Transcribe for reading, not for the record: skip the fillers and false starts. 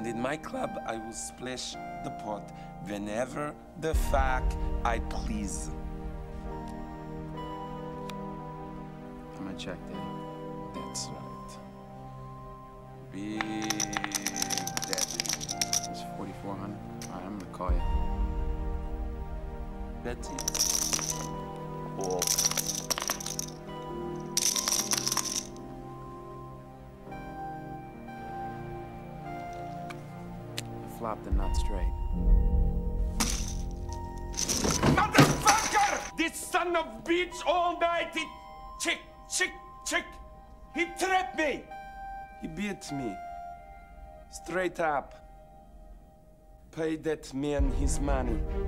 And in my club, I will splash the pot whenever the fuck I please. I'm gonna check, Daddy. That's right. Big Daddy. It's 4,400. All right, I'm gonna call you. That's it. All. Flop the nut straight. Motherfucker! This son of bitch all night, he chick. He trapped me. He beat me. Straight up. Pay that man his money.